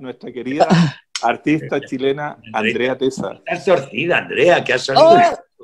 nuestra querida artista chilena Andrea Tesa. Estás torcida, Andrea, que has salido.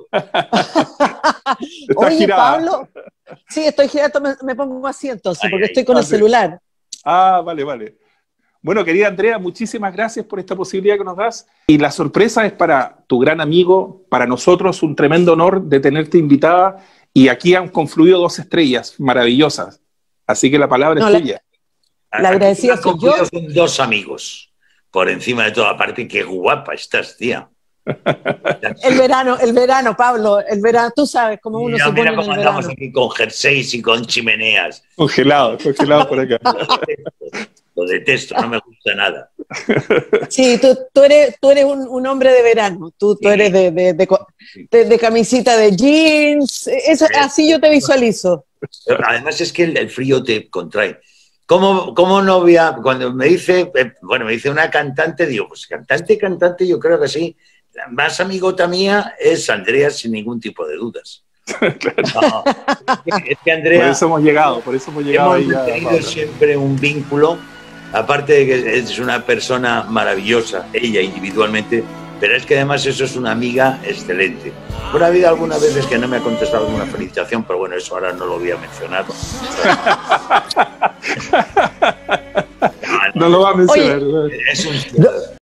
Oye, girada. Pablo, sí, estoy girada, me pongo así entonces, Ay, porque ay, estoy con el sí. celular. Ah, vale, vale. Bueno, querida Andrea, muchísimas gracias por esta posibilidad que nos das. Y la sorpresa es para tu gran amigo, para nosotros un tremendo honor de tenerte invitada. Y aquí han confluido 2 estrellas maravillosas. Así que la palabra No, es tuya. la agradecida soy yo. Son 2 amigos, por encima de toda parte. Qué guapa estás, tía. El verano, Pablo, el verano, tú sabes cómo uno se pone Mira en cómo el andamos verano. aquí con jerseys y con chimeneas. Congelado por acá. Lo detesto, no me gusta nada. Sí, tú eres un hombre de verano, tú eres de camisita de jeans, así yo te visualizo. Además es que el frío te contrae. ¿Cómo novia? Cuando me dice, me dice una cantante, digo, pues cantante, yo creo que sí. La más amigota mía es Andrea, sin ningún tipo de dudas. No, es que Andrea, Por eso hemos llegado hemos ahí tenido siempre un vínculo, aparte de que es una persona maravillosa, ella individualmente, pero es que además eso es una amiga excelente. Bueno, ha habido algunas veces que no me ha contestado alguna felicitación, pero bueno, eso ahora no lo voy a mencionar. No lo va a mencionar. Oye, es un